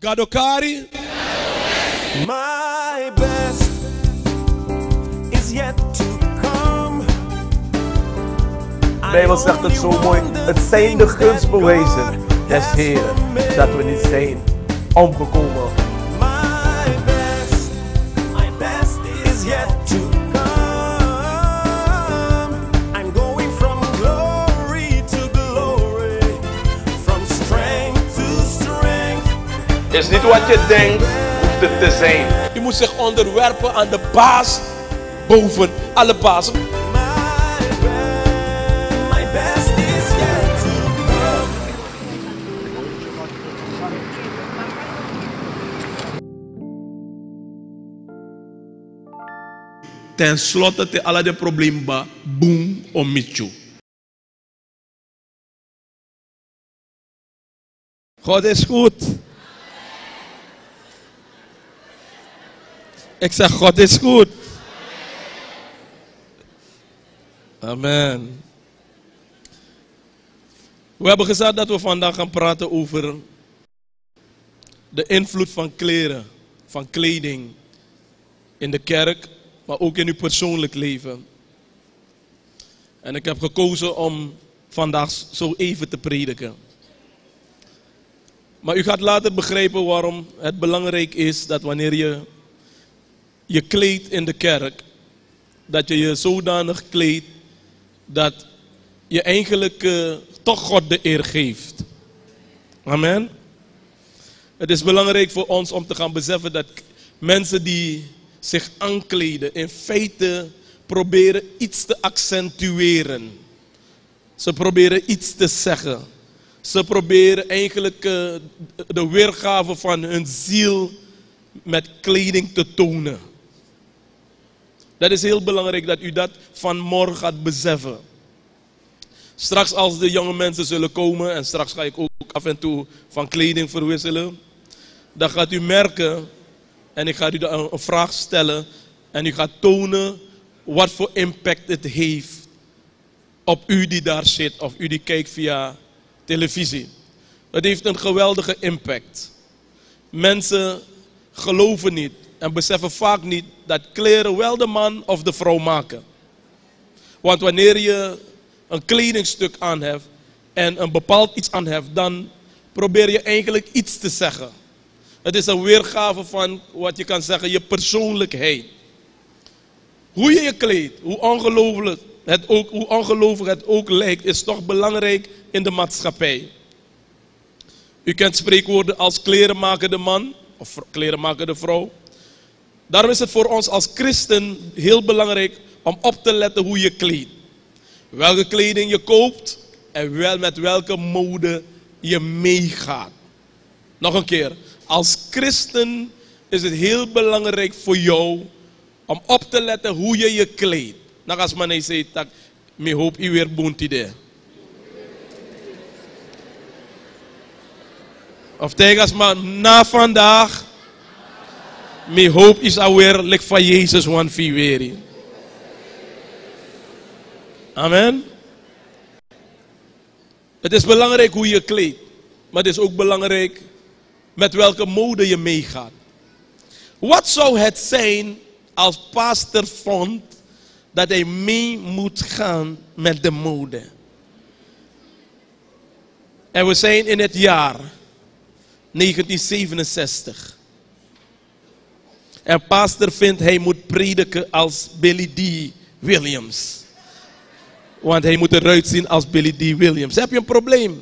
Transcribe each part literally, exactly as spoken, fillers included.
Kadokari. My best is yet to come. De Bijbel zegt het zo mooi. Het zijn de gunstbewijzen des Heren dat we niet zijn omgekomen. My best, my best is yet to come. I'm going from glory to glory, from strength to strength. Het is niet wat je denkt, hoeft het te zijn. Je moet zich onderwerpen aan de baas boven alle bazen. My best is yet to come. Ten slotte te alle de probleem ba boom om mitju. God is goed. Ik zeg God is goed. Amen. We hebben gezegd dat we vandaag gaan praten over de invloed van kleren, van kleding in de kerk, maar ook in uw persoonlijk leven. En ik heb gekozen om vandaag zo even te prediken. Maar u gaat later begrijpen waarom het belangrijk is dat wanneer je je kleedt in de kerk, dat je je zodanig kleedt dat je eigenlijk uh, toch God de eer geeft. Amen. Het is belangrijk voor ons om te gaan beseffen dat mensen die zich aankleden in feite proberen iets te accentueren. Ze proberen iets te zeggen. Ze proberen eigenlijk uh, de weergave van hun ziel met kleding te tonen. Dat is heel belangrijk dat u dat vanmorgen gaat beseffen. Straks als de jonge mensen zullen komen, en straks ga ik ook af en toe van kleding verwisselen, dan gaat u merken, en ik ga u een vraag stellen, en u gaat tonen wat voor impact het heeft op u die daar zit, of u die kijkt via televisie. Het heeft een geweldige impact. Mensen geloven niet en beseffen vaak niet dat kleren wel de man of de vrouw maken. Want wanneer je een kledingstuk aan hebt en een bepaald iets aan hebt, dan probeer je eigenlijk iets te zeggen. Het is een weergave van wat je kan zeggen, je persoonlijkheid. Hoe je je kleedt, hoe ongelooflijk het ook, hoe ongelooflijk het ook lijkt, is toch belangrijk in de maatschappij. U kent spreekwoorden als klerenmakende man of klerenmakende vrouw. Daarom is het voor ons als christen heel belangrijk om op te letten hoe je kleedt. Welke kleding je koopt en wel met welke mode je meegaat. Nog een keer, als christen is het heel belangrijk voor jou om op te letten hoe je je kleedt. Nou, als men zegt dat, me hoop je weer boont idee. Of tegen maar na vandaag, me hoop is alweer like van Jezus one februari. Amen. Het is belangrijk hoe je kleedt, maar het is ook belangrijk met welke mode je meegaat. Wat zou het zijn als pastor vond dat hij mee moet gaan met de mode? En we zijn in het jaar negentien zevenenzestig. En pastor vindt hij moet prediken als Billy D. Williams. Want hij moet eruit zien als Billy D. Williams. Heb je een probleem?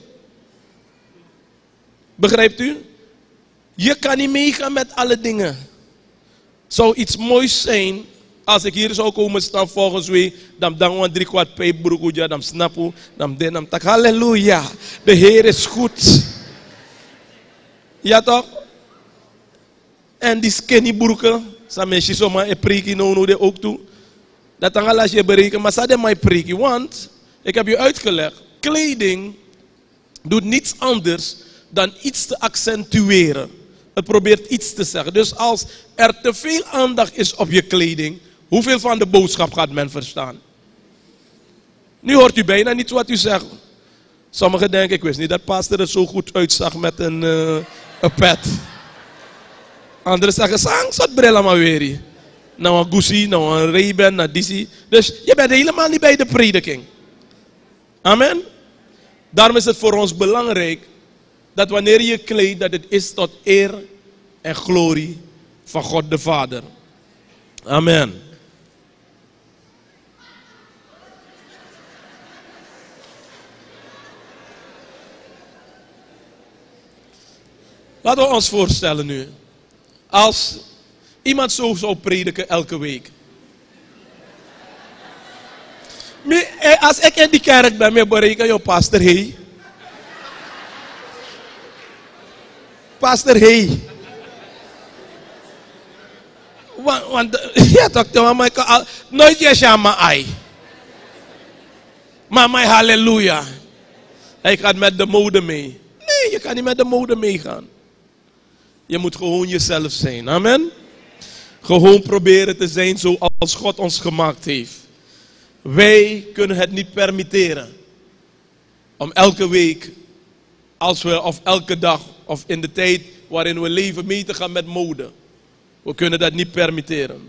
Begrijpt u? Je kan niet meegaan met alle dingen. Zou iets moois zijn als ik hier zou komen staan volgens mij, dan dan want drie kwart pijpbroek, dan snappen, dan den, dan tak. Halleluja, de Heer is goed. Ja toch? En die skinny broeken, zijn mensen zomaar een prikkie nodig ook toe. Dat dan als je berekent, maar dat is mijn prikkie, want ik heb je uitgelegd, kleding doet niets anders dan iets te accentueren. Het probeert iets te zeggen. Dus als er te veel aandacht is op je kleding, hoeveel van de boodschap gaat men verstaan? Nu hoort u bijna niet wat u zegt. Sommigen denken, ik wist niet dat pastor er zo goed uitzag met een, uh, een pet. Anderen zeggen, sang, zat brilla maar weer. Nou een Gucci, nou een Ray-Ban, nou Dizzy. Dus je bent helemaal niet bij de prediking. Amen. Daarom is het voor ons belangrijk dat wanneer je je kleedt, dat het is tot eer en glorie van God de Vader. Amen. Laten we ons voorstellen nu. Als iemand zo zou prediken elke week. Als ik in die kerk ben, me bereken je pastor hey. Pastor hey. Want, want ja toch, maar ik nooit je shama ai. Maar mijn halleluja. Hij gaat met de mode mee. Nee, je kan niet met de mode meegaan. Je moet gewoon jezelf zijn. Amen. Gewoon proberen te zijn zoals God ons gemaakt heeft. Wij kunnen het niet permitteren om elke week, als we, of elke dag, of in de tijd waarin we leven, mee te gaan met mode. We kunnen dat niet permitteren.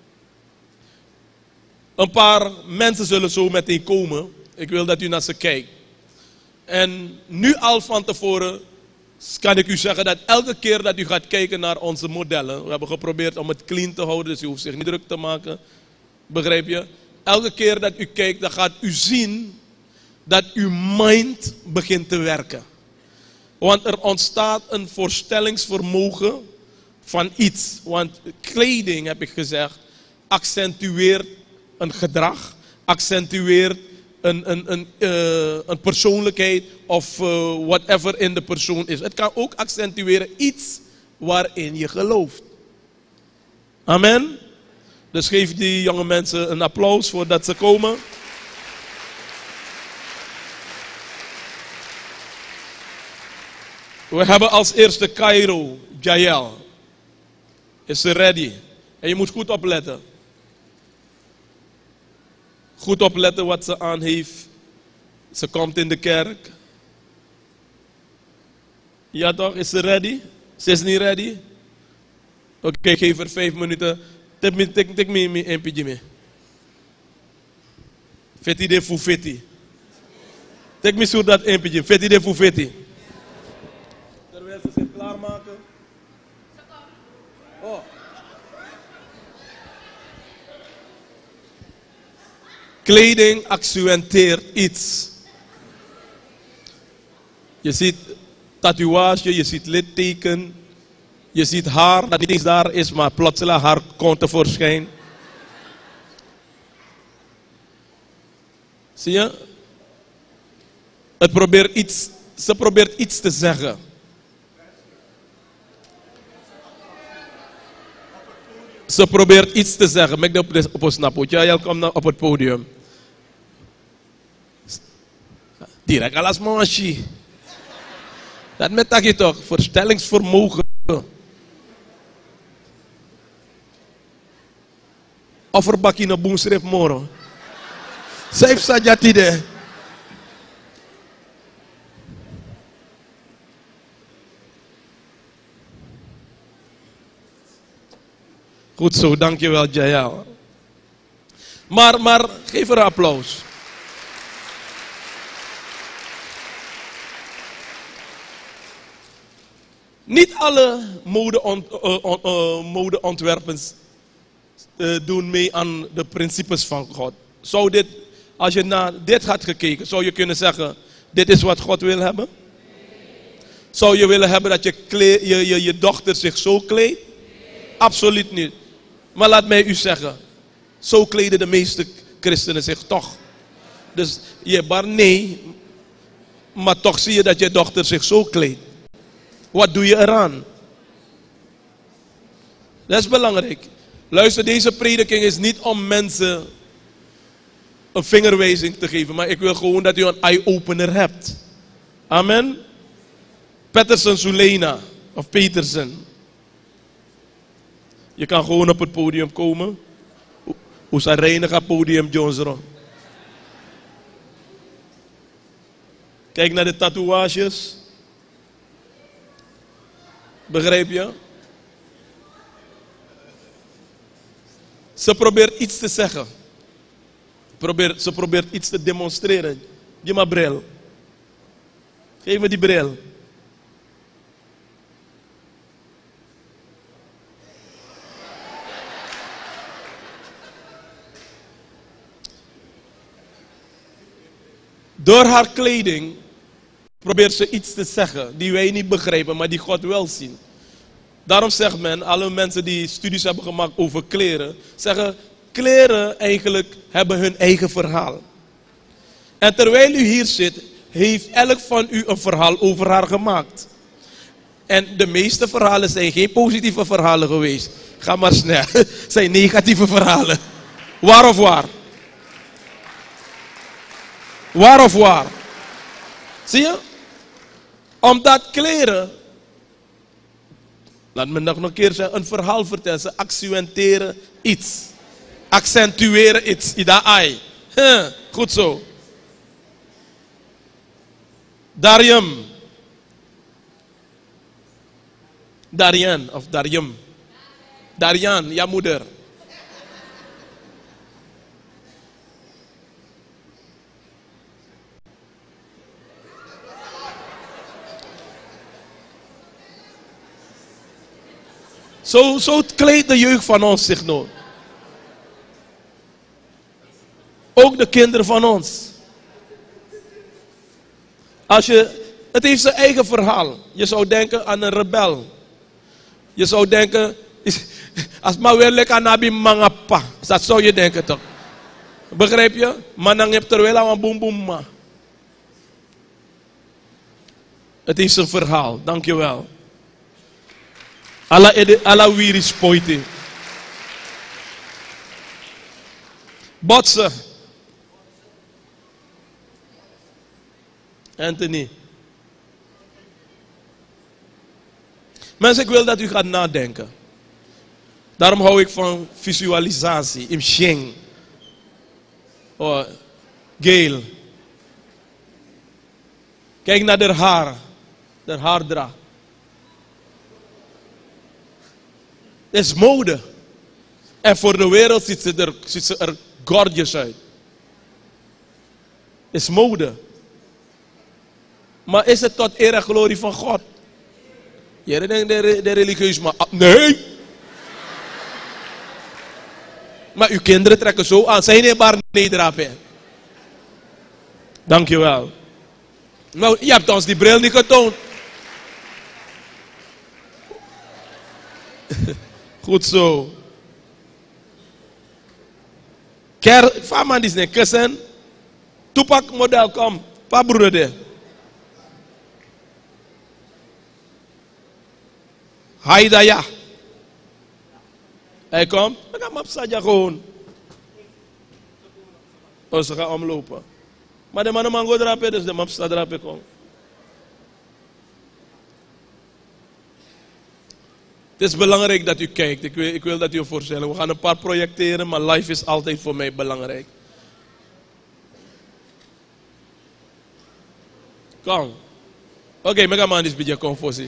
Een paar mensen zullen zo meteen komen. Ik wil dat u naar ze kijkt. En nu al van tevoren kan ik u zeggen dat elke keer dat u gaat kijken naar onze modellen. We hebben geprobeerd om het clean te houden, dus u hoeft zich niet druk te maken. Begrijp je? Elke keer dat u kijkt, dan gaat u zien dat uw mind begint te werken. Want er ontstaat een voorstellingsvermogen van iets. Want kleding, heb ik gezegd, accentueert een gedrag, accentueert een, een, een, uh, een persoonlijkheid of uh, whatever in de persoon is. Het kan ook accentueren iets waarin je gelooft. Amen. Dus geef die jonge mensen een applaus voordat ze komen. We hebben als eerste Cairo, Jael. Is ze ready? En je moet goed opletten. Goed opletten wat ze aan heeft. Ze komt in de kerk. Ja toch, is ze ready? Ze is niet ready? Oké, okay, geef haar vijf minuten. Take me, take, take me, me in pyjama. Feti de fu feti. Take me zo dat in pyjama. Feti de fu feti. Terwijl ze zich klaarmaken. Oh. Kleding accentueert iets. Je ziet tatoeage, je ziet litteken. Je ziet haar dat niet eens daar is, maar plotseling haar komt tevoorschijn. Zie je? Het probeert iets, ze probeert iets te zeggen. Ze probeert iets te zeggen. Mek de op ons snap. Ja, kom op het podium. Direct alles manchi. Dat met je toch, voorstellingsvermogen. Of er bakje naar boemschrift moro. Zij sajatide. Goed zo, dankjewel Jael. Maar, maar, geef haar een applaus. Niet alle modeont, uh, uh, uh, modeontwerpers uh, doen mee aan de principes van God. Zou dit, als je naar dit had gekeken, zou je kunnen zeggen, dit is wat God wil hebben? Zou je willen hebben dat je, kleed, je, je, je dochter zich zo kleedt? Absoluut niet. Maar laat mij u zeggen, zo kleden de meeste christenen zich toch. Dus je bar nee, maar toch zie je dat je dochter zich zo kleedt. Wat doe je eraan? Dat is belangrijk. Luister, deze prediking is niet om mensen een vingerwijzing te geven, maar ik wil gewoon dat u een eye-opener hebt. Amen. Petersen Sulena of Petersen. Je kan gewoon op het podium komen. Hoe zijn reinig op podium, Jonesro? Kijk naar de tatoeages. Begrijp je? Ze probeert iets te zeggen. Probeert, ze probeert iets te demonstreren. Geef me bril. Geef me die bril. Door haar kleding probeert ze iets te zeggen die wij niet begrijpen, maar die God wel ziet. Daarom zegt men, alle mensen die studies hebben gemaakt over kleren, zeggen kleren eigenlijk hebben hun eigen verhaal. En terwijl u hier zit, heeft elk van u een verhaal over haar gemaakt. En de meeste verhalen zijn geen positieve verhalen geweest. Ga maar snel. Het zijn negatieve verhalen. Waar of waar? Waar of waar? Zie je? Omdat kleren, laat me nog een keer zeggen, een verhaal vertellen. Ze accentueren iets. Accentueren iets. Ida ai. Huh, goed zo. Darium. Darian of Darium. Darian, ja moeder. Zo, zo kleedt de jeugd van ons zich nou. Ook de kinderen van ons. Als je, het heeft zijn eigen verhaal. Je zou denken aan een rebel. Je zou denken, als maar weer lekker nabi mangapa. Dat zou je denken toch? Begrijp je? Maar dan heb je er wel aan boem boem ma. Het is een verhaal, dankjewel. Alla alla wiri spoiti. Botsen. Anthony. Mensen, ik wil dat u gaat nadenken. Daarom hou ik van visualisatie. Im Sheng. Oh, Gail. Kijk naar haar haar. Haar haardra. Het is mode. En voor de wereld ziet ze er, ziet ze er gorgeous uit. Het is mode. Maar is het tot eer en glorie van God? Jij denkt de, de religieus, maar nee. Maar uw kinderen trekken zo aan. Zijn er maar nederhappen. Dankjewel. Nou, je hebt ons die bril niet getoond. Goed zo. Ker, vaman is ne kussen. Toepak model, kom. Pa broeder de. Haida ja. Hij komt. Ik ga map sadja gewoon. Oh, ze gaan omlopen. Maar de mannen man go drapen, dus de map staat drapen kom. Het is belangrijk dat u kijkt. Ik wil, ik wil dat u je voorstellen. We gaan een paar projecteren, maar live is altijd voor mij belangrijk. Kom. Oké, okay, mega man is beetje confusie.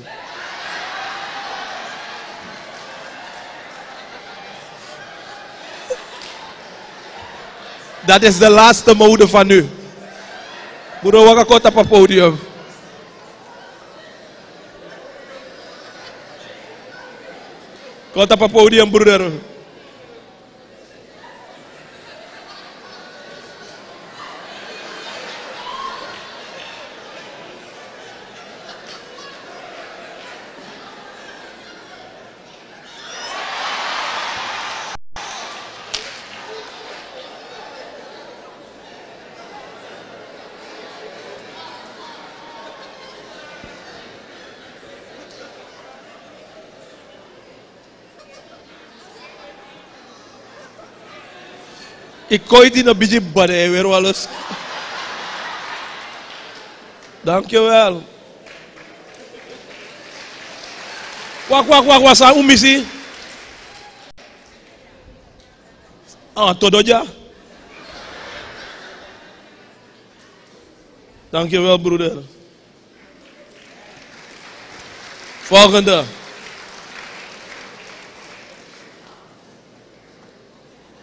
Dat is de laatste mode van nu. Broer, we gaan kort op het podium. Kort op het podium, broeder. Ik kooi die een beetje badden weer wel eens. Dankjewel. Wak wak wak wasa umisi. Ah, todoja. Dankjewel broeder. Volgende.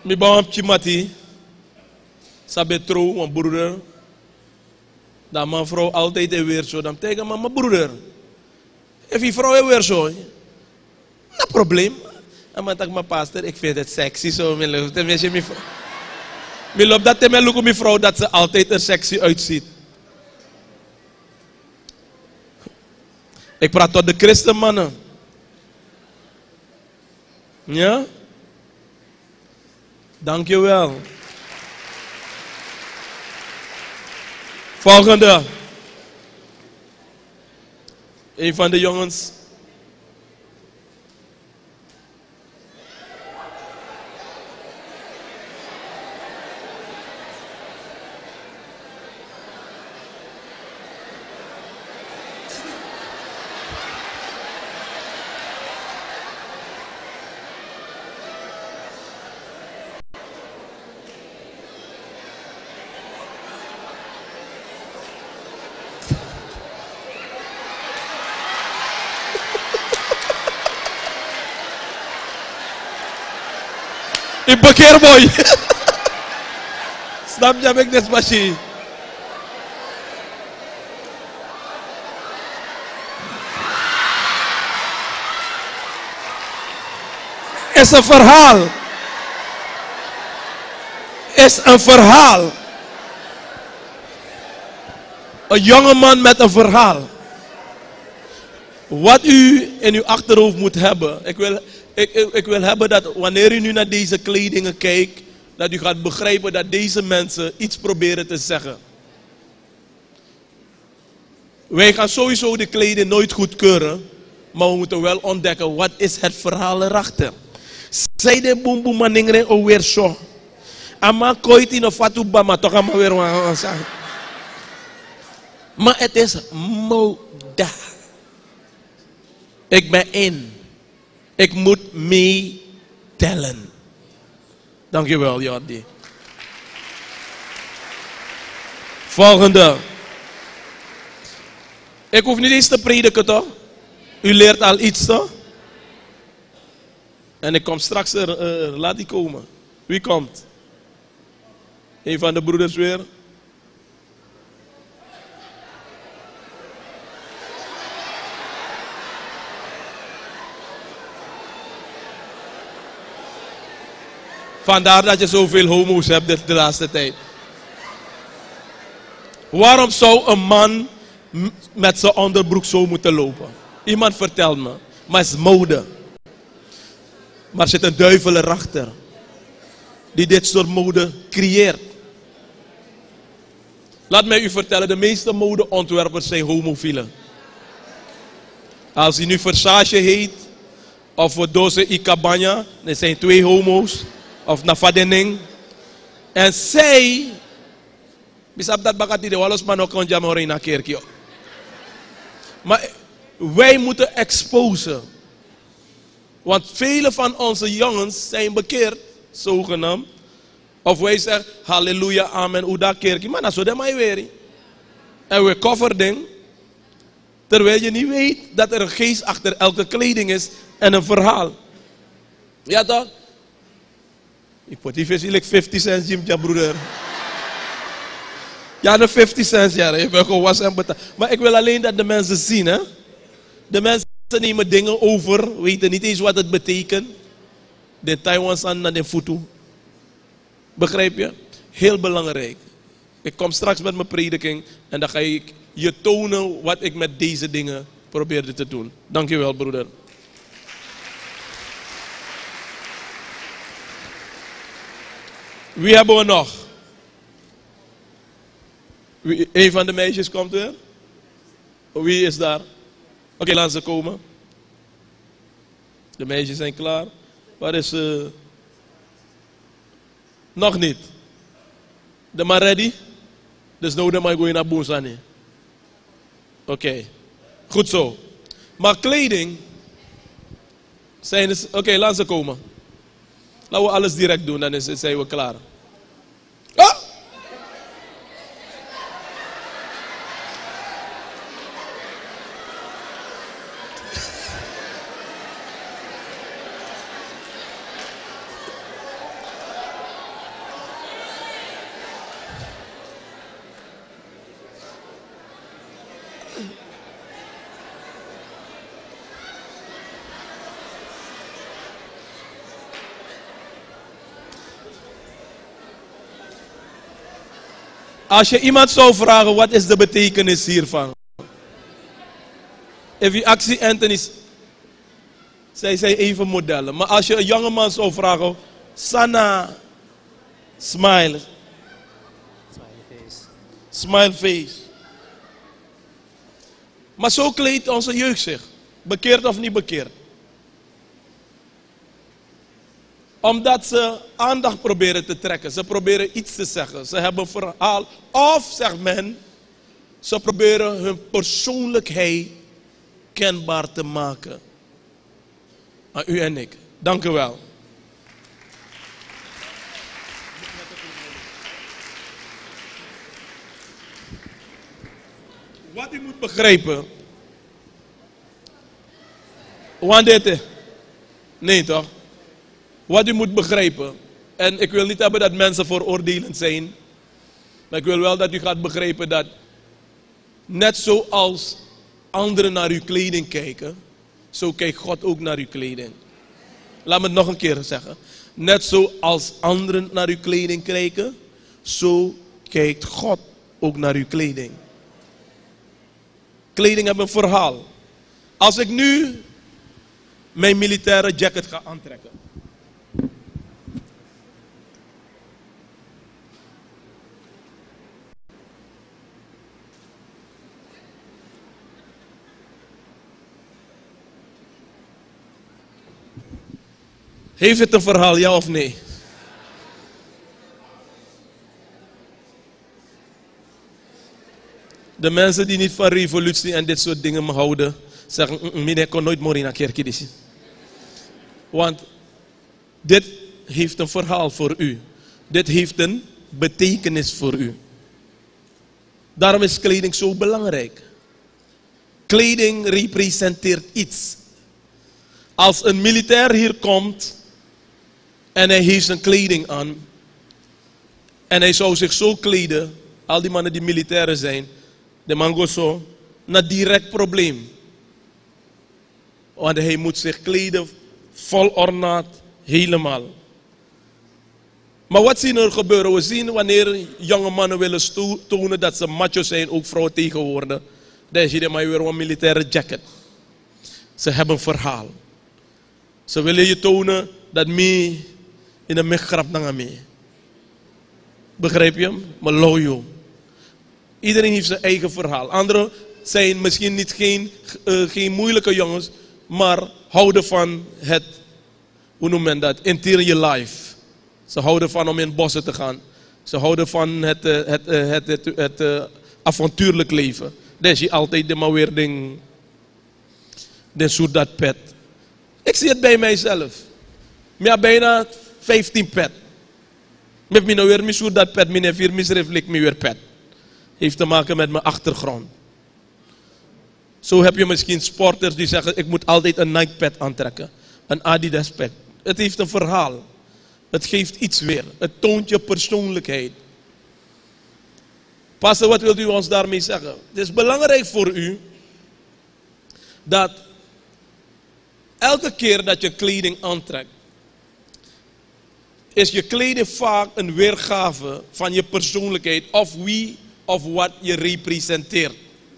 Mi bam chimati. Sabe trouw, mijn broeder. Dat mijn vrouw altijd weer zo. Dan tegen me, mijn broeder. If je vrouw weer zo. No probleem. En dan zeg ik, mijn pastor, ik vind het sexy zo. Ik loop dat tegen mijn vrouw dat ze altijd er sexy uitziet. Ik praat tot de christenmannen. Ja? Dankjewel. Volgende. Een van de jongens. Ik bekeer mooi. Snap je, heb ik net machine. Is een verhaal. Is een verhaal. Een jongeman met een verhaal. Wat u in uw achterhoofd moet hebben. Ik wil, ik, ik, ik wil hebben dat wanneer u nu naar deze kledingen kijkt, dat u gaat begrijpen dat deze mensen iets proberen te zeggen. Wij gaan sowieso de kleding nooit goedkeuren, maar we moeten wel ontdekken wat is het verhaal erachter. Zij de boem boem maningre o weer zo. Ama kooit in een fatu bama toch ama weer wat zeggen. Maar het is moda. Ik ben in. Ik moet meetellen. Dankjewel, Jordi. Volgende. Ik hoef niet eens te prediken, toch? U leert al iets, toch? En ik kom straks er, uh, laat die komen. Wie komt? Een van de broeders weer. Vandaar dat je zoveel homo's hebt de, de laatste tijd. Waarom zou een man met zijn onderbroek zo moeten lopen? Iemand vertelt me. Maar het is mode. Maar er zit een duivel erachter. Die dit soort mode creëert. Laat mij u vertellen, de meeste modeontwerpers zijn homofielen. Als hij nu Versace heet, of voor Dolce en Gabbana, er zijn twee homo's. Of Nafadening. En zij, bisap dat bakati de walos man ook jammer in een kerkje. Maar wij moeten exposen. Want vele van onze jongens zijn bekeerd, zogenaamd. Of wij zeggen, halleluja, amen, uda kerkje. Maar dat is zo mij weer. En we cover ding. Terwijl je niet weet dat er een geest achter elke kleding is en een verhaal. Ja toch? Ik word die vis like fifty cents, Jim, ja broeder. Ja, de fifty cents, ja. Ik ben gewoon was en betaald. Maar ik wil alleen dat de mensen zien, hè. De mensen nemen dingen over, weten niet eens wat het betekent. De Taiwan's aan naar de voet. Begrijp je? Heel belangrijk. Ik kom straks met mijn prediking en dan ga ik je tonen wat ik met deze dingen probeerde te doen. Dankjewel, broeder. Wie hebben we nog? Wie, een van de meisjes komt weer. Wie is daar? Oké, okay, laat ze komen. De meisjes zijn klaar. Waar is ze? Uh... Nog niet. De maar ready? Dus nou de maar gaan naar Boonsani. Oké. Okay. Goed zo. Maar kleding. Zijn dus... Oké, okay, laat ze komen. Laten we alles direct doen, dan is, zijn we klaar. Ah! Als je iemand zou vragen, wat is de betekenis hiervan? Even actie Anthony's. Zij zijn even modellen. Maar als je een jongeman zou vragen, Sana, smile. Smiley face. Smile face. Maar zo kleedt onze jeugd zich. Bekeerd of niet bekeerd. Omdat ze aandacht proberen te trekken. Ze proberen iets te zeggen. Ze hebben een verhaal. Of, zegt men, ze proberen hun persoonlijkheid kenbaar te maken. Aan u en ik. Dank u wel. Wat u moet begrijpen. Want dit. Nee toch? Wat u moet begrijpen. En ik wil niet hebben dat mensen veroordelend zijn. Maar ik wil wel dat u gaat begrijpen dat. Net zoals anderen naar uw kleding kijken. Zo kijkt God ook naar uw kleding. Laat me het nog een keer zeggen. Net zoals anderen naar uw kleding kijken. Zo kijkt God ook naar uw kleding. Kleding heeft een verhaal. Als ik nu mijn militaire jacket ga aantrekken. Heeft het een verhaal, ja of nee? De mensen die niet van revolutie en dit soort dingen houden, zeggen, meneer kon nooit meer in een kerkje zien. Want dit heeft een verhaal voor u. Dit heeft een betekenis voor u. Daarom is kleding zo belangrijk. Kleding representeert iets. Als een militair hier komt en hij heeft zijn kleding aan en hij zou zich zo kleden, al die mannen die militairen zijn, de man gaat zo, naar direct probleem. Want hij moet zich kleden, vol ornaat, helemaal. Maar wat zien er gebeuren? We zien wanneer jonge mannen willen tonen dat ze macho zijn, ook vrouwen tegenwoordig. Dan zie je maar weer een militaire jacket. Ze hebben een verhaal. Ze willen je tonen dat mee in de miggrap naar mee. Begrijp je? Maar loyo. Iedereen heeft zijn eigen verhaal. Anderen zijn misschien niet geen, uh, geen moeilijke jongens, maar houden van het, hoe noem men dat, interior life. Ze houden van om in bossen te gaan. Ze houden van het, uh, het, uh, het, het, het, het uh, avontuurlijk leven. Dan is je altijd de maar weer ding, de soort dat pet. Ik zie het bij mijzelf. Ik heb bijna vijftien pet. Met me nou weer mijn soort dat pet, mijn vier misreflect me weer pet. Heeft te maken met mijn achtergrond. Zo heb je misschien sporters die zeggen, ik moet altijd een Nike pet aantrekken. Een Adidas pet. Het heeft een verhaal. Het geeft iets weer. Het toont je persoonlijkheid. Pastor, wat wilt u ons daarmee zeggen? Het is belangrijk voor u dat elke keer dat je kleding aantrekt, is je kleding vaak een weergave van je persoonlijkheid of wie of wat je representeert.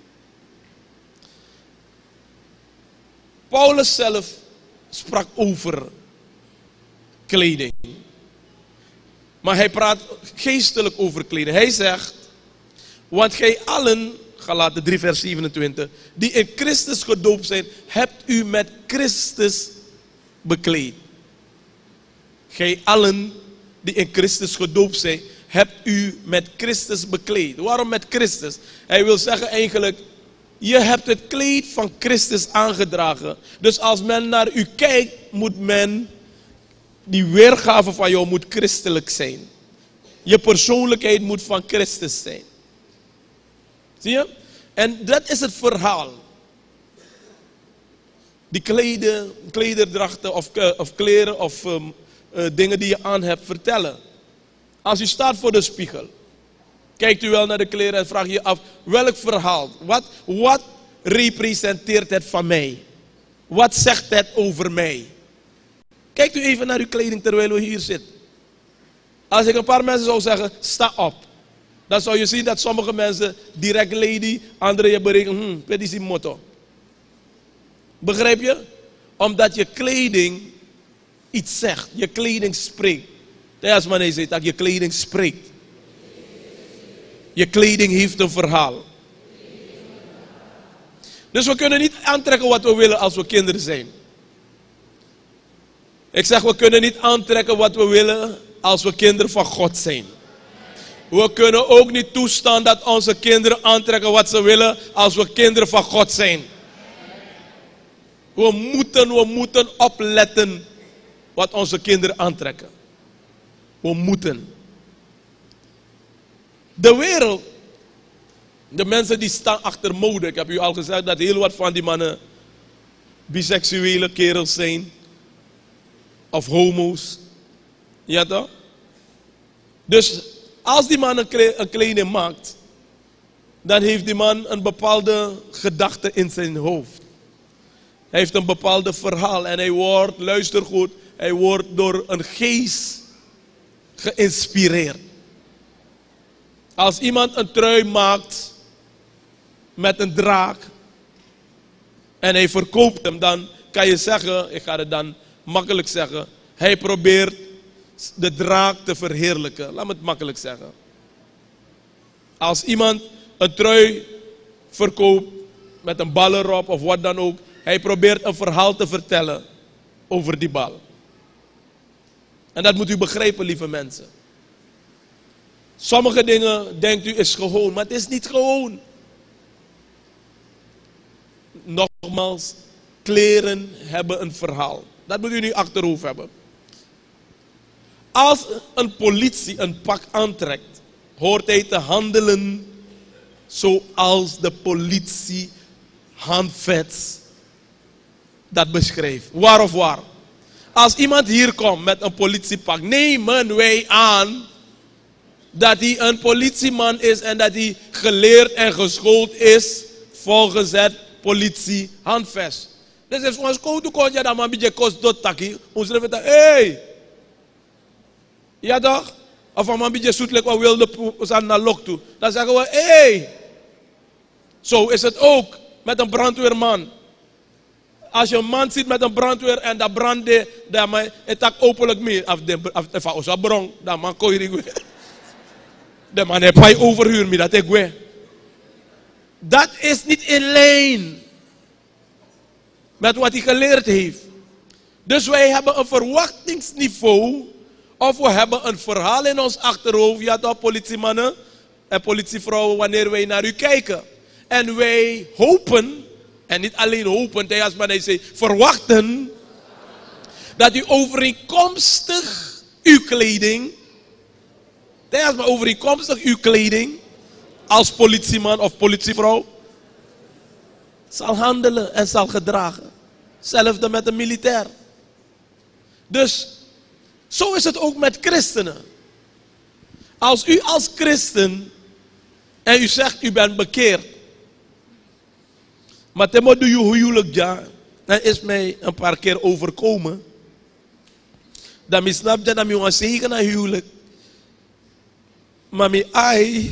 Paulus zelf sprak over kleding. Maar hij praat geestelijk over kleding. Hij zegt, want gij allen, Galaten drie vers zevenentwintig, die in Christus gedoopt zijn, hebt u met Christus bekleed. Gij allen die in Christus gedoopt zijn, hebt u met Christus bekleed. Waarom met Christus? Hij wil zeggen eigenlijk, je hebt het kleed van Christus aangedragen. Dus als men naar u kijkt, moet men, die weergave van jou moet christelijk zijn. Je persoonlijkheid moet van Christus zijn. Zie je? En dat is het verhaal. Die kleden, klederdrachten of, of kleren of um, uh, dingen die je aan hebt vertellen. Als u staat voor de spiegel, kijkt u wel naar de kleren en vraagt je af, welk verhaal? Wat, wat representeert het van mij? Wat zegt het over mij? Kijkt u even naar uw kleding terwijl u hier zit. Als ik een paar mensen zou zeggen, sta op. Dan zou je zien dat sommige mensen direct lady, anderen je berekenen, hmm, wat is die motto? Begrijp je? Omdat je kleding iets zegt, je kleding spreekt. Als men zegt dat je kleding spreekt. Je kleding heeft een verhaal. Dus we kunnen niet aantrekken wat we willen als we kinderen zijn. Ik zeg, we kunnen niet aantrekken wat we willen als we kinderen van God zijn. We kunnen ook niet toestaan dat onze kinderen aantrekken wat ze willen als we kinderen van God zijn. We moeten, we moeten opletten wat onze kinderen aantrekken. We moeten. De wereld, de mensen die staan achter mode. Ik heb u al gezegd dat heel wat van die mannen biseksuele kerels zijn. Of homo's. Ja toch? Dus als die man een kleding maakt, dan heeft die man een bepaalde gedachte in zijn hoofd. Hij heeft een bepaalde verhaal en hij wordt, luister goed, hij wordt door een geest geïnspireerd. Als iemand een trui maakt met een draak en hij verkoopt hem, dan kan je zeggen, ik ga het dan makkelijk zeggen, hij probeert de draak te verheerlijken. Laat me het makkelijk zeggen. Als iemand een trui verkoopt met een bal erop of wat dan ook, hij probeert een verhaal te vertellen over die bal. En dat moet u begrijpen, lieve mensen. Sommige dingen denkt u is gewoon, maar het is niet gewoon. Nogmaals, kleren hebben een verhaal. Dat moet u nu achterhoofd hebben. Als een politie een pak aantrekt, hoort hij te handelen zoals de politie handvets dat beschrijft. Waar of waar? Als iemand hier komt met een politiepak, nemen wij aan dat hij een politieman is en dat hij geleerd en geschoold is volgens het politiehandvest. Dus als ons koude komt, ja, dan moet je kost dat takkie. Ons leven dat, hey! Ja toch? Of een beetje zoetelijk wat wilde zijn naar lok toe. Dan zeggen we, hé! Hey! Zo is het ook met een brandweerman. Als je een man ziet met een brandweer en dat brandt, dan mag het ook openlijk meer. Of de of de bron, dan man kon je niet. De man heeft hij overhuur me dat ik weet. Dat is niet in lijn met wat hij geleerd heeft. Dus wij hebben een verwachtingsniveau. Of we hebben een verhaal in ons achterhoofd. Ja toch, politiemannen en politievrouwen, wanneer wij naar u kijken. En wij hopen, en niet alleen hopen, als men zegt, verwachten, dat u overeenkomstig uw kleding, als men overeenkomstig uw kleding, als politieman of politievrouw, zal handelen en zal gedragen. Hetzelfde met een militair. Dus, zo is het ook met christenen. Als u als christen, en u zegt u bent bekeerd, maar temo doe je huwelijk ja, dan is mij een paar keer overkomen. Dan misnap je dat je een zegen naar huwelijk. Maar mijn ai,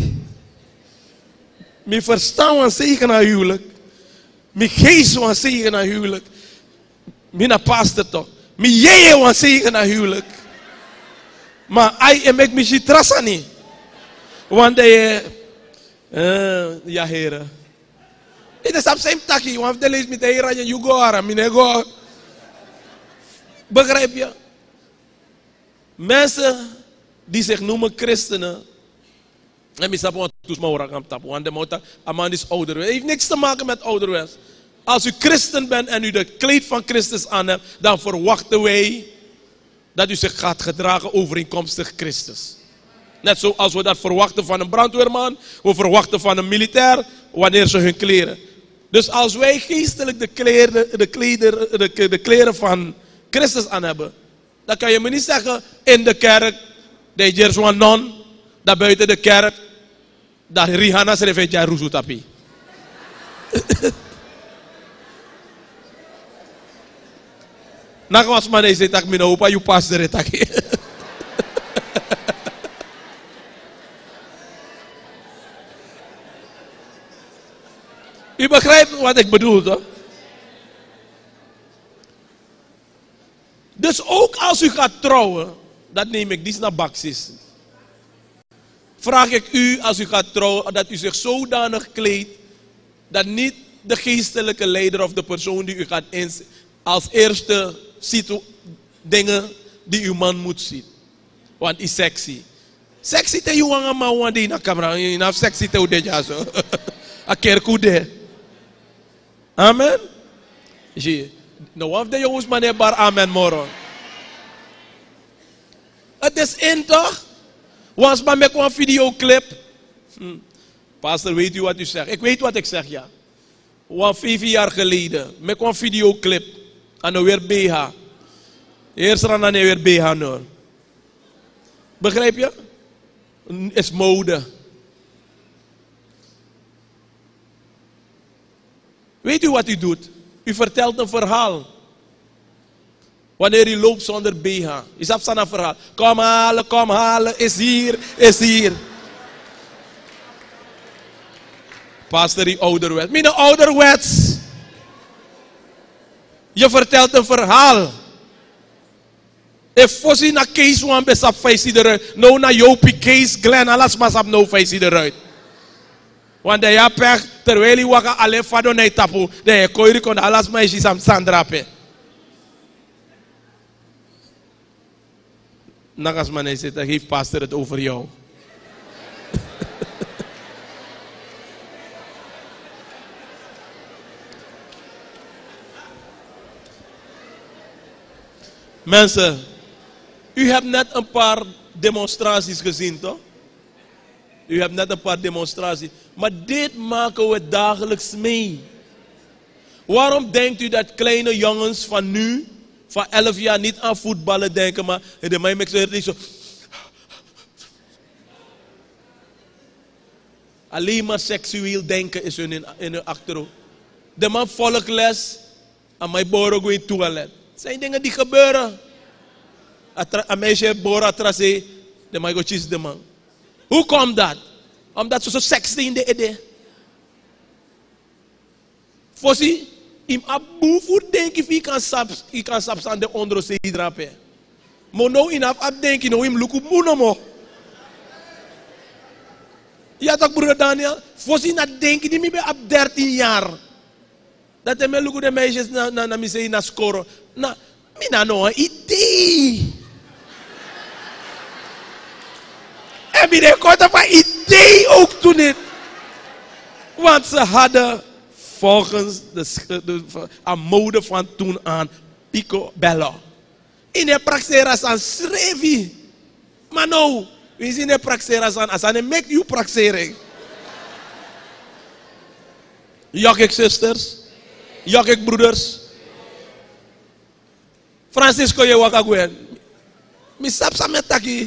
mijn verstand een zegen naar huwelijk. Mijn geest een zegen naar huwelijk. Mijn pastor toch. Mijn jeje een zegen naar huwelijk. Maar ai en mek me trasa niet. Want de uh, ja heren. Het is op zijn takkie, want de lees met de heren en je go mine go. Begrijp je? Mensen die zich noemen christenen. En mi sapo tus maura kam tapu, want de mota aman is ouderwets. Het heeft niks te maken met ouderwets. Als u christen bent en u de kleed van Christus aan hebt, dan verwachten wij dat u zich gaat gedragen overeenkomstig Christus. Net zoals we dat verwachten van een brandweerman, we verwachten van een militair wanneer ze hun kleren. Dus als wij geestelijk de kleren, de kleder, de, de kleren van Christus aan hebben, dan kan je me niet zeggen in de kerk, de Jerswan non, dat buiten de kerk, dat Rihanna schreef het jaar Roezutapi. Nagwas man is het, ik mina opa, je pas er het. U begrijpt wat ik bedoel, toch? Dus ook als u gaat trouwen, dat neem ik, die is naar baksis. Vraag ik u, als u gaat trouwen, dat u zich zodanig kleedt, dat niet de geestelijke leider of de persoon die u gaat inzetten, als eerste ziet dingen die uw man moet zien. Want is sexy. Sexy te jongen maar want die na camera, je na sexy te ude ja zo. A kerkude. Amen. Zie. Nou of de jongens maar bar amen moro. Het is in toch? Was maar met een videoclip. Hm. Pastor, weet u wat u zegt? Ik weet wat ik zeg, ja. Want vijf jaar geleden, met een videoclip. En dan weer B H. Eerst dan dan weer B H nu. Begrijp je? Is mode. Weet u wat u doet? U vertelt een verhaal. Wanneer u loopt zonder B H. Je snapt een verhaal. Kom halen, kom halen. Is hier, is hier. Pastor, die ouderwets. Mine ouderwets. Je vertelt een verhaal. If je na case wan besap face eruit. Nou na Jopie case Glenn. Alles maar sap nou face eruit. Want de ja pech. Terwijl je waka alleen fado nee tapu. De je koiri kon alles maar is am sandrape. Nagas man is het. Heeft pastor het over jou. Mensen, u hebt net een paar demonstraties gezien, toch? U hebt net een paar demonstraties. Maar dit maken we dagelijks mee. Waarom denkt u dat kleine jongens van nu, van elf jaar, niet aan voetballen denken, maar de mij maakt ze niet zo. Alleen maar seksueel denken is hun in, in hun achterhoofd. De man volgt les en mijn boren gaan in het toilet. Het zijn dingen die gebeuren. Een meisje boren tracé, de man gaat chis de man. Hoe komt dat? Omdat ze zo sexy in de idee. Fossi, im abu voor denk ik, kan sap, ik kan sap aan de onderzee drapen. Maar nou in af denk ik, nou im luku monomo. Ja toch broer Daniel? Fossi na denk ik, die ben op dertien jaar. Dat hij me luku de meisjes na na na misei na scoren. Na, mina no een idee. En wie de korte van idee ook toen niet. Want ze hadden volgens de, de, de a mode van toen aan Pico Bello. In de praxeras aan schreef. Maar nou, we zien de praxeras aan. Als hij make you praxering. Jok ik zusters. Jok ik broeders. Francisco je waka gwen. Mi sap sa metaki.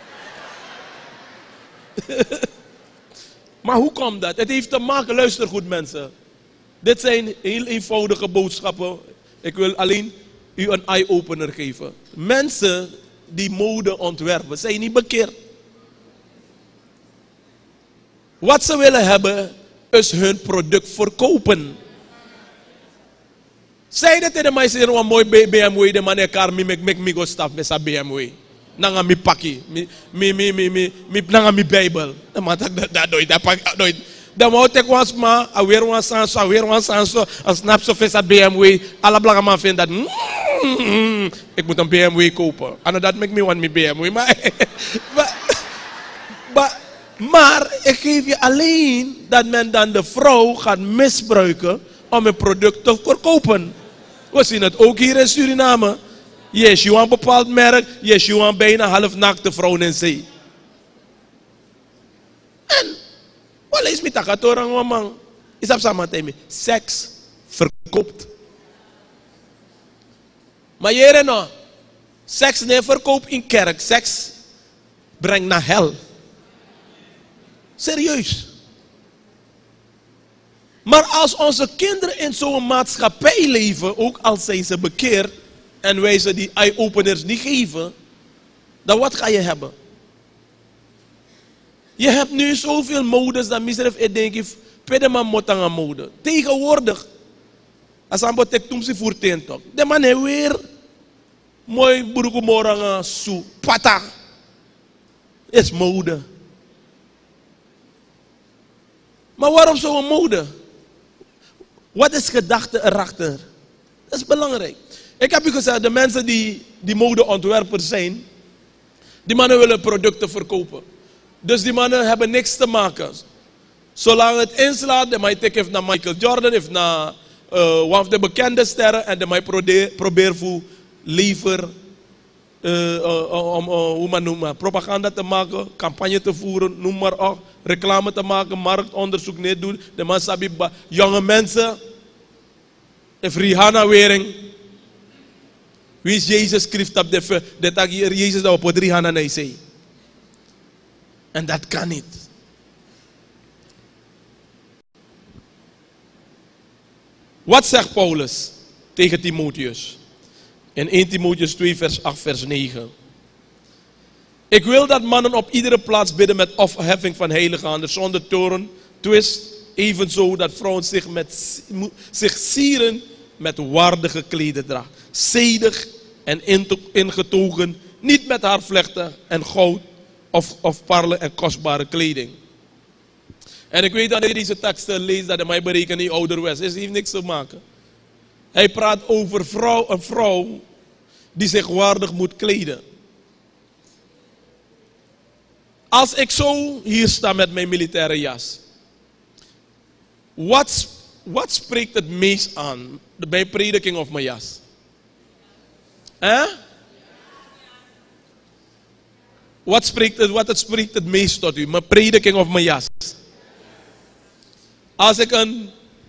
Maar hoe komt dat? Het heeft te maken, luister goed mensen. Dit zijn heel eenvoudige boodschappen. Ik wil alleen u een eye-opener geven. Mensen die mode ontwerpen, zijn niet bekeerd. Wat ze willen hebben, is hun product verkopen. Zij dat tegen mij zeggen, een mooi B M W, de man elkaar, mi mek mi go staf met zijn B M W. Nanga mi pakkie, mi mi mi mi mi mi nanga mi Bijbel. Dan maak ik dat nooit, dat pak ik nooit. Dan moet ik was maar, alweer een sanso, alweer een sanso, als snap zo veel B M W, alle blanke man vinden dat, mm, ik moet een B M W kopen. En dat maakt me want mi B M W, maar, maar, maar, maar ik geef je alleen dat men dan de vrouw gaat misbruiken om een product te verkopen. We zien het ook hier in Suriname. Yes, je want een bepaald merk. Yes, je want bijna halfnaakte vrouwen in zee. En, wat is met dat orang man? Is dat samen tegen seks verkoopt. Maar hier nou, seks nee verkoopt in kerk. Seks brengt naar hel. Serieus. Maar als onze kinderen in zo'n maatschappij leven, ook al zijn ze bekeerd, en wij ze die eye-openers niet geven, dan wat ga je hebben? Je hebt nu zoveel modes dat misref ik denk ik Pedema motanga mode. Tegenwoordig, als aan botek toen ze voerteen toch. De man heeft weer mooi buruku moranga su pata. Is mode. Maar waarom zo'n mode? Wat is gedachte erachter? Dat is belangrijk. Ik heb u gezegd, de mensen die, die modeontwerpers zijn, die mannen willen producten verkopen. Dus die mannen hebben niks te maken. Zolang het inslaat, dan mag je kijken naar Michael Jordan, of naar uh, one of de bekende sterren, en dan mag je proberen voor liever uh, uh, om uh, hoe man noemen, propaganda te maken, campagne te voeren, noem maar op, reclame te maken, marktonderzoek niet doen. De man sabi jonge mensen, of Rihanna wearing. Wie is Jezus schrift op de dat ik hier Jezus dat op Rihanna nee zei. En dat kan niet. Wat zegt Paulus tegen Timotheus? In eerste Timotheus twee vers acht vers negen. Ik wil dat mannen op iedere plaats bidden met opheffing van heilige handen, zonder toorn, twist, evenzo dat vrouwen zich, met, zich sieren met waardige klederdracht. Zedig en ingetogen, niet met haar vlechten en goud of, of parelen en kostbare kleding. En ik weet dat hij deze teksten leest, dat hij mij berekent niet ouderwets is. Het heeft niks te maken. Hij praat over vrouw, een vrouw die zich waardig moet kleden. Als ik zo hier sta met mijn militaire jas, wat, wat spreekt het meest aan bij prediking of mijn jas? Hè? Wat spreekt het, wat het spreekt het meest tot u? Mijn prediking of mijn jas? Als ik een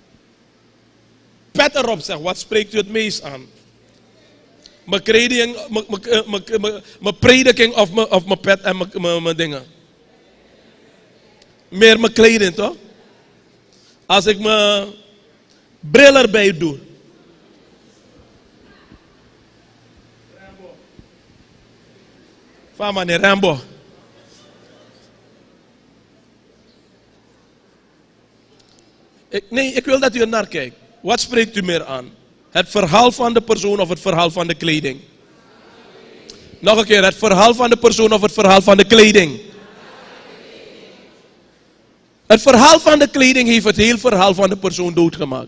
pet erop zeg, wat spreekt u het meest aan? Mijn prediking, mijn, mijn, mijn, mijn, mijn prediking of mijn, of mijn pet en mijn, mijn, mijn dingen? Meer mijn kleding, toch? Als ik mijn bril erbij doe. Van meneer Rambo. Ik, nee, ik wil dat u er naar kijkt. Wat spreekt u meer aan? Het verhaal van de persoon of het verhaal van de kleding? Nog een keer, het verhaal van de persoon of het verhaal van de kleding? Het verhaal van de kleding heeft het hele verhaal van de persoon doodgemaakt.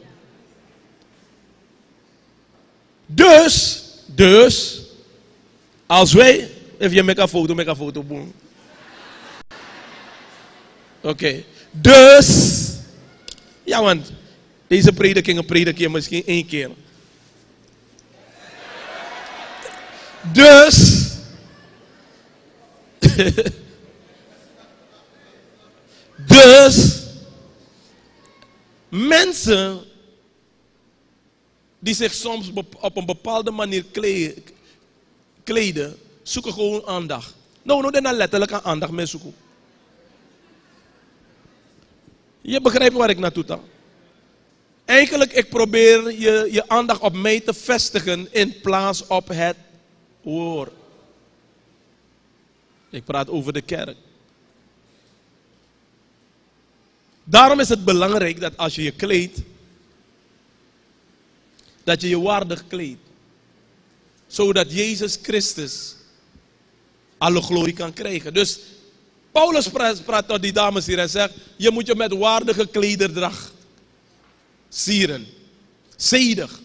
Dus, dus, als wij, if je make een foto, make een foto, boom. Oké, okay. Dus, ja want, deze prediking predik je misschien één keer. Dus, dus, mensen die zich soms op een bepaalde manier kleden, zoeken gewoon aandacht. Nou, nou, dan letterlijk aan aandacht mee zoeken. Je begrijpt waar ik naartoe ga. Eigenlijk, ik probeer je, je aandacht op mij te vestigen in plaats op het woord. Ik praat over de kerk. Daarom is het belangrijk dat als je je kleedt, dat je je waardig kleedt. Zodat Jezus Christus alle glorie kan krijgen. Dus Paulus praat, praat tot die dames hier en zegt, je moet je met waardige klederdracht sieren. Zedig.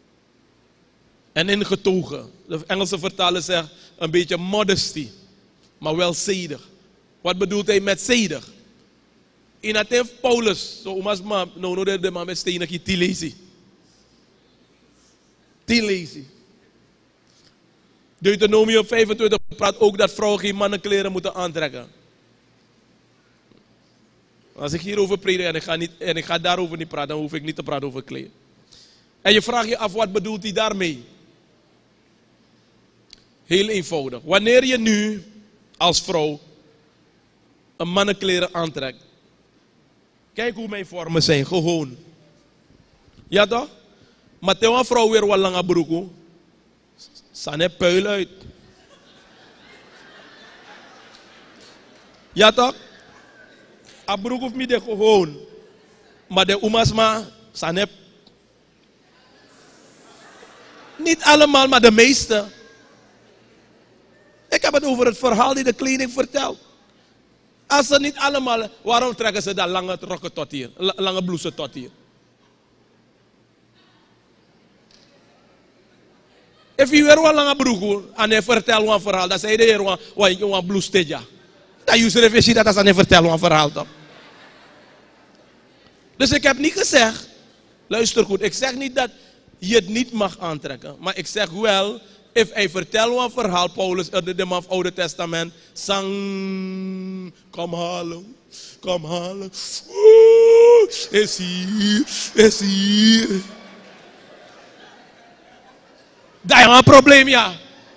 En ingetogen. De Engelse vertaler zegt een beetje modesty. Maar wel zedig. Wat bedoelt hij met zedig? In het heeft Paulus, zo omas ma, no no de ma met stenen ki tilezi. Tilezi. Deuteronomium vijfentwintig praat ook dat vrouwen geen mannenkleren moeten aantrekken. Als ik hierover predik en ik ga, niet, en ik ga daarover niet praten, dan hoef ik niet te praten over kleren. En je vraagt je af, wat bedoelt hij daarmee? Heel eenvoudig. Wanneer je nu als vrouw een mannenkleren aantrekt. Kijk hoe mijn vormen zijn, gewoon. Ja toch? Maar tegen een vrouw weer wat lange broek. Staan er puil uit. Ja toch? A broek hoeft niet gewoon. Maar de umasma, sanep. Niet allemaal, maar de meeste. Ik heb het over het verhaal die de kleding vertelt. Als ze niet allemaal, waarom trekken ze dat lange rokken tot hier? Lange blouse tot hier? If je weer een lange broek en hij vertelt een verhaal, dan zei de heer een een blouse teja. Dan je zult even dat als hij vertelt een verhaal toch? Dus ik heb niet gezegd, luister goed, ik zeg niet dat je het niet mag aantrekken. Maar ik zeg wel, if hij vertelt een verhaal, Paulus uit het Oude Testament, sang, kom halen, kom halen, oeh, is hier, is hier. Dat is een probleem, ja.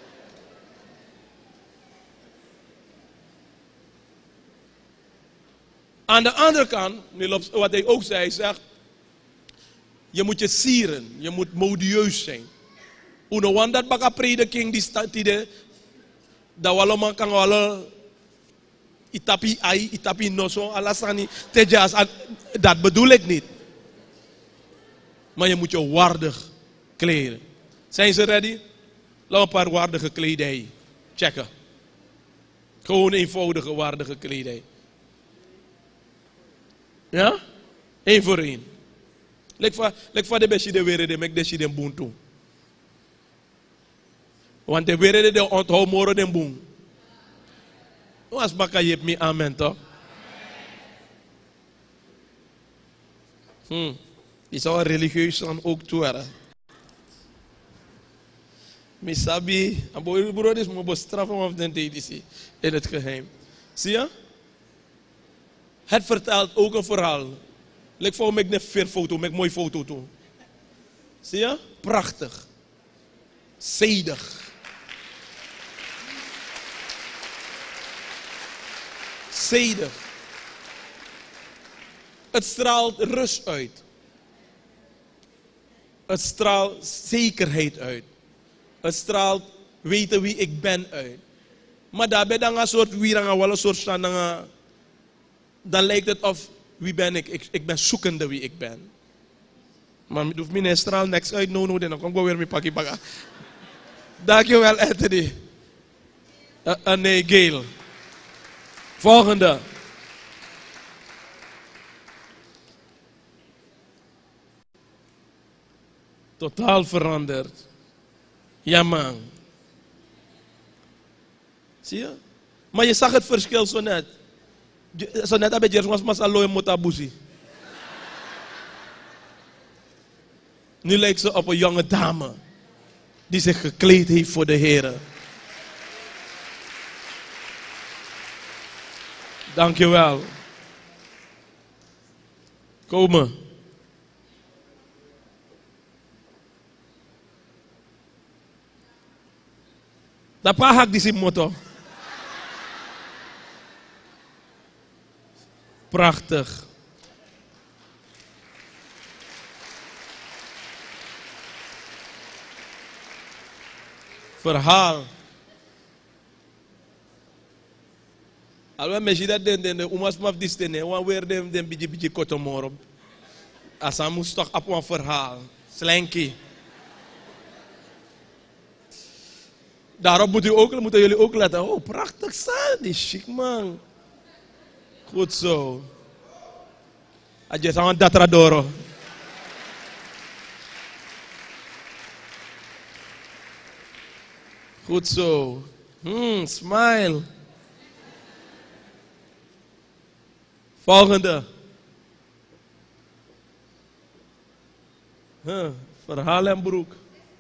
Aan de andere kant, wat hij ook zei, zegt, je moet je sieren, je moet modieus zijn. Uno wan dat baka prediking die staat die dat walo man kan walo itapi ai itapi noso alasani tejas, dat bedoel ik niet. Maar je moet je waardig kleden. Zijn ze ready? Laat een paar waardige kledij checken. Gewoon eenvoudige waardige kledij. Ja? Eén voor één. Lek van de beste de wereld, mek de de boen toe. Want de wereld de onthou moro de boen. Was baka je me amen toch? Hmm. Die zou religieus dan ook toe. Misabi, abo broer is mo bestraffen of den deze in het geheim. Zie je? Het vertelt ook een verhaal. Lek voor me een veel foto, met een mooie foto toe. Zie je? Prachtig. Zedig. Zedig. Het straalt rust uit. Het straalt zekerheid uit. Het straalt weten wie ik ben uit. Maar daarbij dan een soort wie dan wel een soort staan dan, dan lijkt het of wie ben ik? ik? Ik ben zoekende wie ik ben. Maar je hoeft me niet straal niks uit no no dan kom ik weer mijn pakje pakken. Dankjewel Anthony. Uh, uh, nee Gail. Volgende. Totaal veranderd. Ja man. Zie je? Maar je zag het verschil zo net. Zo net heb je was masalo en motabusi. Nu lijkt ze op een jonge dame die zich gekleed heeft voor de Heer. Dankjewel. Komen. Dat pa hak die motto. Prachtig. Verhaal. Alwe meji dat den den umas maf distene wan weer dem dem biji biji kotomoro. Asam moest toch op een verhaal. Slanky. Daarop moet u ook, moeten jullie ook letten. Oh, prachtig staan, die chic man. Goed zo. Adje sama datradoro. Goed zo. Hmm, smile. Volgende. Huh, verhaal en broek.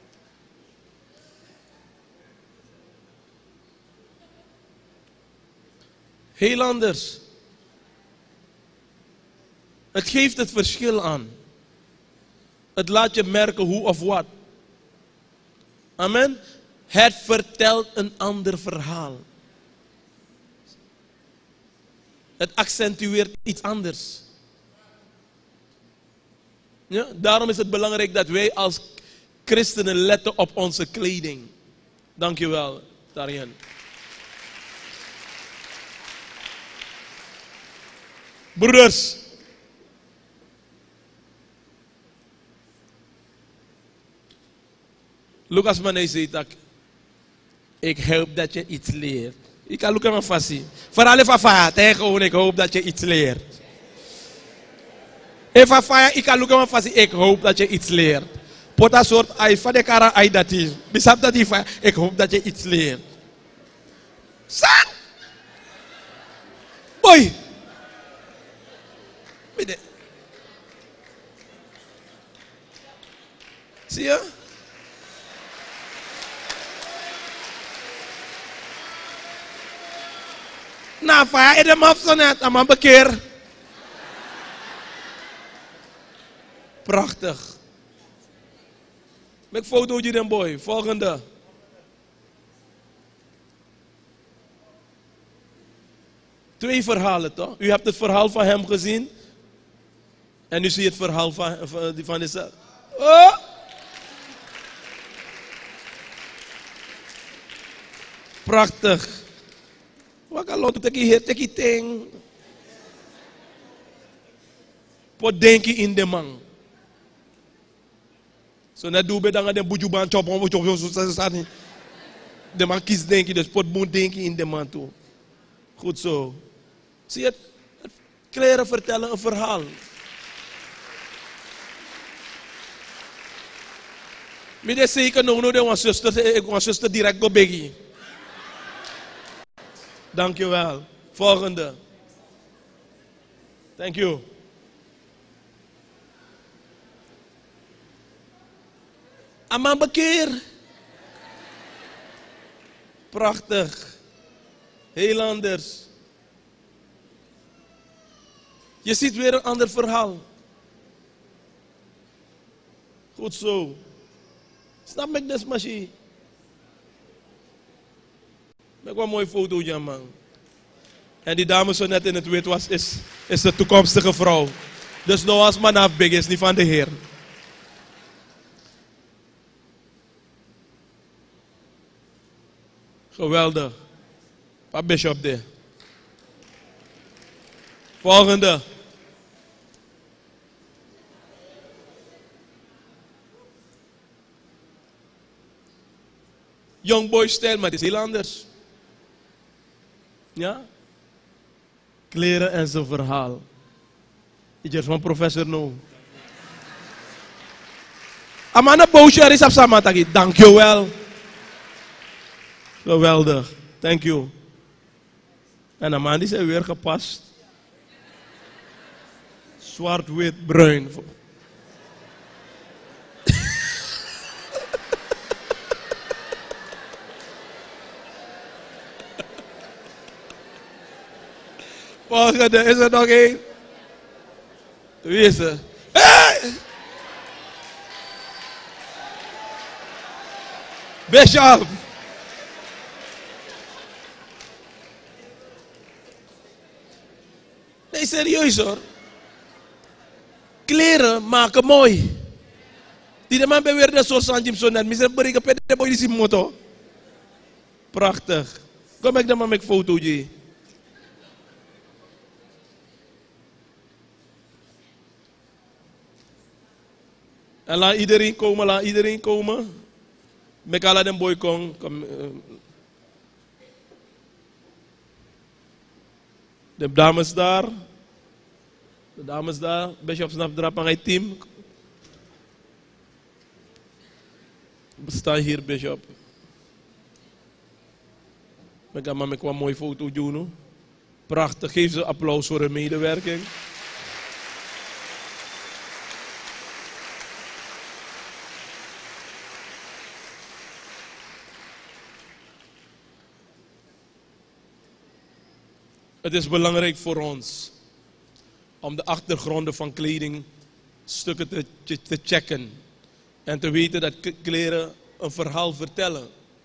Heel anders. Het geeft het verschil aan. Het laat je merken hoe of wat. Amen. Het vertelt een ander verhaal. Het accentueert iets anders. Ja, daarom is het belangrijk dat wij als christenen letten op onze kleding. Dankjewel, Darien. Broeders, Lucas Manay zegt dat ik hoop dat je iets leert. Ik kan Lucas maar fassie. Vooral even vaat, hè, gewoon ik hoop dat je iets leert. Even vaat, ik kan Lucas maar fassie, ik hoop dat je iets leert. Pota soort ai van de kara ai dat is. Besap dat die ik hoop dat je iets leert. San! Boy! Zie je? Nou, va je de maf zo net, aan mijn bekeer. Prachtig. Met foto je dan boy. Volgende. Twee verhalen toch? U hebt het verhaal van hem gezien. En u ziet het verhaal van, van, van deze. Oh! Prachtig. Wat kan lot teki hier teki ting. Pot denki in de man. Zo net doe je dan de bujuban chop on chop zo zo zo. De man kies denki dus pot moet denki in de man toe. Goed zo. Zie je het? Kleren vertellen een verhaal. Ik denk zeker nog nooit dat zuster, mijn zuster direct go beggie. Dankjewel. Volgende. Thank you. Aman bekeer. Prachtig. Heel anders. Je ziet weer een ander verhaal. Goed zo. Snap ik dus, machine? Met een mooie foto, ja, man. En die dame zo net in het wit was, is, is de toekomstige vrouw. Dus nou als man afbig is niet van de Heer. Geweldig. Wat Bishop de. Volgende. Young boy stijl, maar het is heel anders. Ja? Kleren en zijn verhaal. Ik ben van professor no. Amanda Boucher is op Samataki. Dankjewel. Geweldig. Thank you. En Amanda is weer gepast. Zwart, wit, bruin. Volgende, is er nog één? Wie is er? Hey! Bishop! Nee, serieus hoor. Kleren maken mooi. Die de man beweert dat zo Sanjim zo net. Misschien ben ik een pede boy die moto. Prachtig. Kom ik dan maar met foto je. En laat iedereen komen, laat iedereen komen. Met alle den boy kom. kom uh, de dames daar. De dames daar. Bishop snap drap aan het team. We staan hier, Bishop. Ik ga maar met een mooie foto doen. Prachtig. Geef ze applaus voor hun medewerking. Het is belangrijk voor ons om de achtergronden van kledingstukken te, te checken. En te weten dat kleren een verhaal vertellen.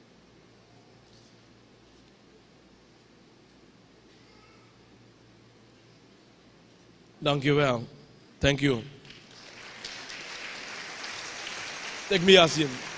Dank je wel. Thank you. Take me as him.